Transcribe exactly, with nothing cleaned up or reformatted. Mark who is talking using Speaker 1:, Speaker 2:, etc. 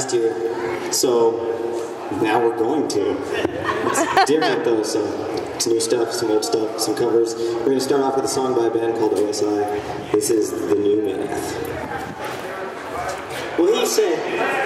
Speaker 1: last year, so now we're going to. It's different though, so it's new stuff, some old stuff, some covers. We're going to start off with a song by a band called O S I. This is The New Math. Well, he said...